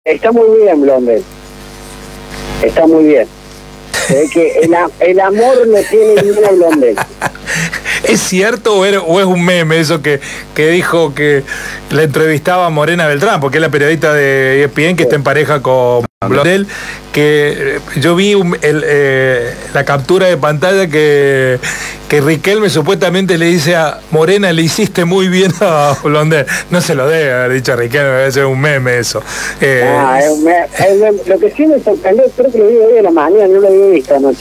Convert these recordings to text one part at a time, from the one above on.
Está muy bien, Blondel. Está muy bien. Es que el amor no tiene ninguna Blondel. ¿Es cierto o es un meme eso que dijo que la entrevistaba a Morena Beltrán, porque es la periodista de ESPN que está en pareja con Blondel, que yo vi la captura de pantalla que Riquelme supuestamente le dice a Morena, le hiciste muy bien a Blondel? No se lo debe haber dicho a Riquelme, debe ser un meme eso. Es un meme. Lo que sí me sorprendió, creo que lo vi hoy en la mañana, no lo había visto anoche.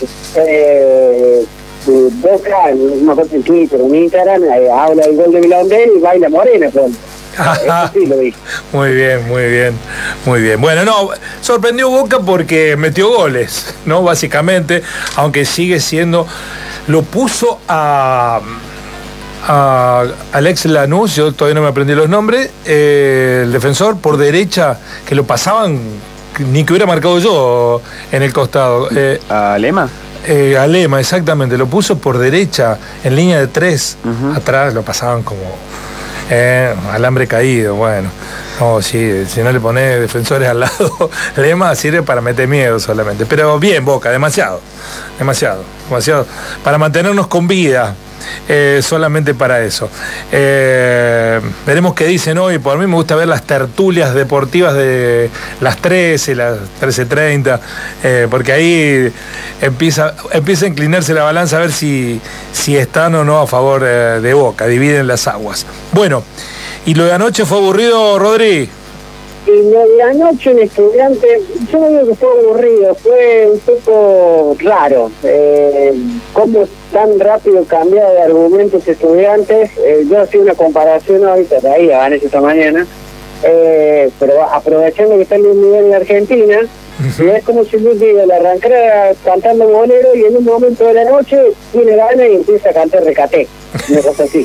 Boca, no me acuerdo en Twitter, en Instagram, habla del gol de Blondel y baila Morena, pero eso sí lo vi. Muy bien, muy bien, muy bien. Bueno, no, sorprendió Boca porque metió goles, ¿no? Básicamente, aunque sigue siendo, lo puso a Alex Lanús, yo todavía no me aprendí los nombres, el defensor por derecha, que lo pasaban, ni que hubiera marcado yo en el costado. ¿A Lema? A Lema, exactamente, lo puso por derecha, en línea de 3, atrás lo pasaban como alambre caído, bueno. No, sí, si no le pones defensores al lado, Lema sirve para meter miedo solamente. Pero bien, Boca, demasiado, para mantenernos con vida. Solamente para eso. Veremos qué dicen hoy. Por mí me gusta ver las tertulias deportivas de las 13, las 13:30, porque ahí empieza a inclinarse la balanza a ver si están o no a favor de Boca, dividen las aguas. Bueno, ¿y lo de anoche fue aburrido, Rodri? Y lo de anoche en Estudiantes, yo no digo que fue aburrido, fue un poco raro. Cómo tan rápido cambiaba de argumentos Estudiantes. Yo hacía una comparación ahorita, de ahí a Vanessa esta mañana, pero aprovechando que está en un nivel en Argentina, y es como si Luis Miguel arrancara cantando bolero y en un momento de la noche tiene ganas y empieza a cantar Recate, una cosa así.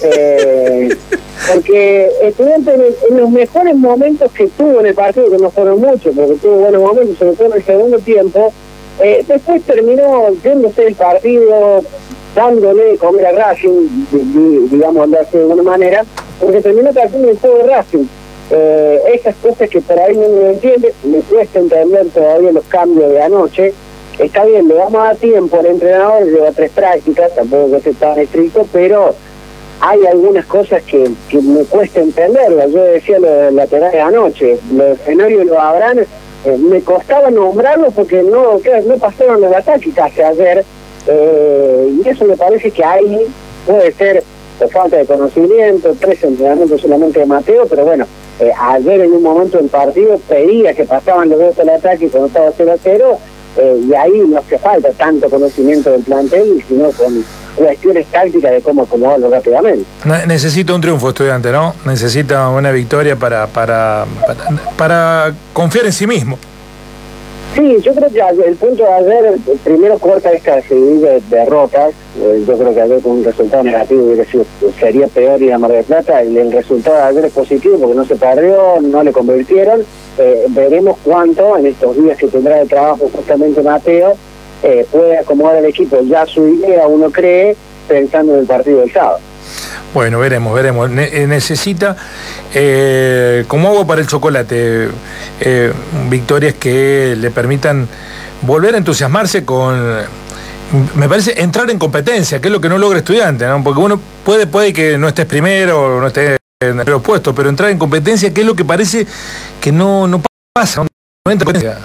Porque Estudiantes en los mejores momentos que tuvo en el partido, que no fueron muchos, porque tuvo buenos momentos, sobre todo en el segundo tiempo, después terminó yéndose el partido, dándole de comer a Racing, digamos, de alguna manera, porque terminó partiendo el juego de Racing. Esas cosas que por ahí no me entiende, me cuesta entender todavía los cambios de anoche. Está bien, le vamos a dar tiempo al entrenador, lleva 3 prácticas, tampoco que esté tan estricto, pero hay algunas cosas que me cuesta entenderlas. Yo decía lo de lateral de anoche, lo de Fenorio y lo de Abraham, me costaba nombrarlo porque no pasaron el ataque casi ayer, y eso me parece que ahí puede ser por falta de conocimiento, 3 entrenamientos solamente de Mateo, pero bueno, ayer en un momento del partido pedía que pasaban los dos al ataque cuando estaba 0-0, y ahí no hace falta tanto conocimiento del plantel, sino con cuestiones tácticas de cómo acomodarlo rápidamente. Necesita un triunfo, Estudiante, ¿no? Necesita una victoria para confiar en sí mismo. Sí, yo creo que el punto de ayer, primero corta esta serie de derrotas. Yo creo que ayer con un resultado negativo sería peor ir a Mar del Plata. El resultado de ayer es positivo porque no se perdió, no le convirtieron. Veremos cuánto en estos días que tendrá de trabajo justamente Mateo puede acomodar el equipo ya su idea, uno cree, pensando en el partido del sábado. Bueno, veremos. Necesita, como agua para el chocolate, victorias que le permitan volver a entusiasmarse con, me parece, entrar en competencia, que es lo que no logra Estudiante, ¿no? Porque uno puede que no estés primero o no estés en el puesto, pero entrar en competencia, que es lo que parece que no pasa, no entra en competencia.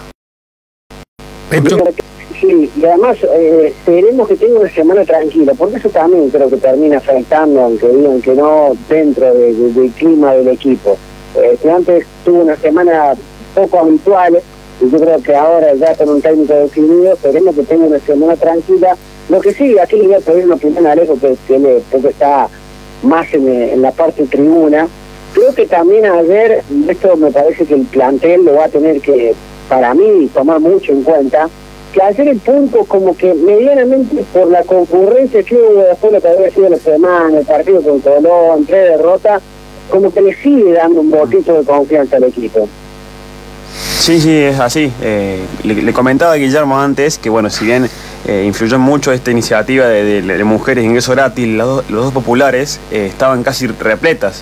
Sí, y además esperemos que tenga una semana tranquila, porque eso también creo que termina afectando, aunque digan que no, dentro del clima del equipo. Antes tuvo una semana poco habitual, y yo creo que ahora ya con un técnico definido, esperemos que tenga una semana tranquila. Lo que sí, aquí le voy a pedir una opinión a Alejo, que está más en la parte tribuna. Creo que también ayer, esto me parece que el plantel lo va a tener que, para mí, tomar mucho en cuenta, que ayer el punto como que medianamente por la concurrencia que hubo después de lo que había sido la semana, el partido con Colón, 3 derrotas, como que le sigue dando un poquito de confianza al equipo. Sí, es así. Le comentaba a Guillermo antes que, bueno, si bien influyó mucho esta iniciativa de mujeres ingreso gratis, los dos populares estaban casi repletas.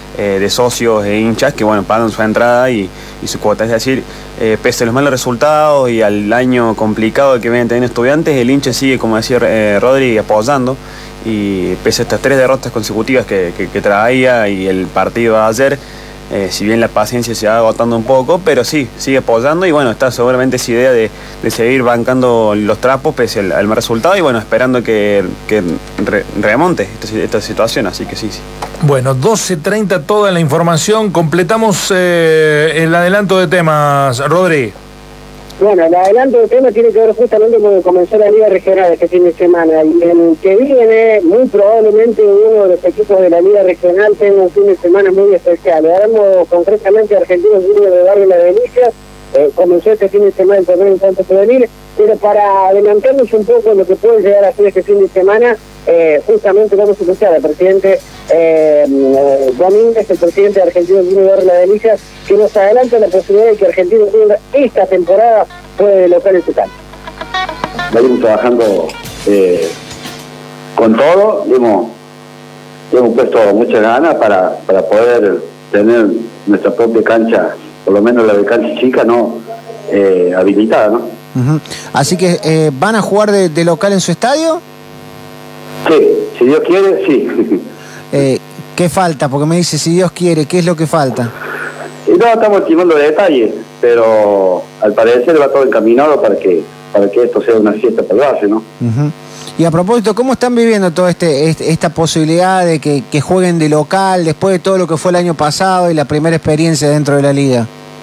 de socios e hinchas que bueno, pagan su entrada y su cuota. Es decir, pese a los malos resultados y al año complicado que vienen teniendo Estudiantes, el hincha sigue, como decía Rodri, apoyando, y pese a estas 3 derrotas consecutivas que traía y el partido de ayer, si bien la paciencia se va agotando un poco, pero sí, sigue apoyando y bueno, está seguramente esa idea de seguir bancando los trapos pese al mal resultado y bueno, esperando que remonte esta situación, así que sí. Bueno, 12:30 toda la información, completamos el adelanto de temas, Rodri. Bueno, el adelanto del tema tiene que ver justamente con comenzar la Liga Regional este fin de semana. Y el que viene, muy probablemente uno de los equipos de la Liga Regional tenga un fin de semana muy especial. Hablamos concretamente de Argentinos Juniors de Barrio Las Delicias. Comenzó este fin de semana el torneo en Santo Juvenil, pero para adelantarnos un poco lo que puede llegar a ser este fin de semana, justamente vamos a escuchar al presidente Domínguez, el presidente de Argentinos Juniors de Barrio Las Delicias, que nos adelanta la posibilidad de que Argentinos Juniors esta temporada puede de local en su campo. Venimos trabajando con todo, hemos puesto muchas ganas para poder tener nuestra propia cancha, por lo menos la de cancha chica, habilitada, ¿no? Así que, ¿van a jugar de local en su estadio? Sí, si Dios quiere, sí. ¿Qué falta? Porque me dice, si Dios quiere, ¿qué es lo que falta? No, estamos estimando detalles, pero al parecer va todo encaminado para que esto sea una fiesta para el barrio, ¿no? Y a propósito, ¿cómo están viviendo toda esta posibilidad de que jueguen de local después de todo lo que fue el año pasado y la primera experiencia dentro de la liga?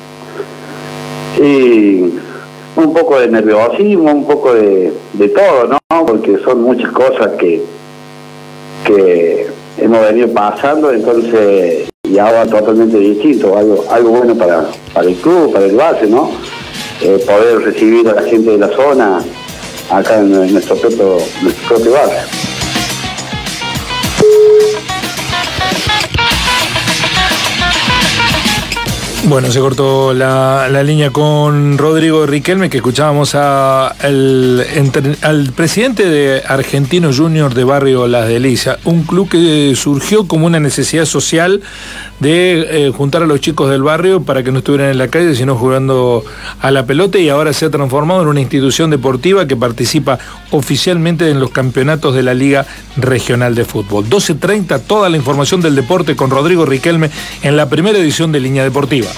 Sí, un poco de nerviosismo, un poco de todo, ¿no? Porque son muchas cosas que hemos venido pasando, entonces, y ahora totalmente distinto, algo bueno para el club, para el base, ¿no? Poder recibir a la gente de la zona acá en nuestro propio barrio. Bueno, se cortó la línea con Rodrigo Riquelme, que escuchábamos al presidente de Argentinos Juniors de Barrio Las Delicias, un club que surgió como una necesidad social de juntar a los chicos del barrio para que no estuvieran en la calle, sino jugando a la pelota, y ahora se ha transformado en una institución deportiva que participa oficialmente en los campeonatos de la Liga Regional de Fútbol. 12:30, toda la información del deporte con Rodrigo Riquelme en la primera edición de Línea Deportiva.